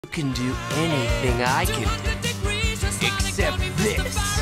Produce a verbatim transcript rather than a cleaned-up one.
You can do anything I can do, except this.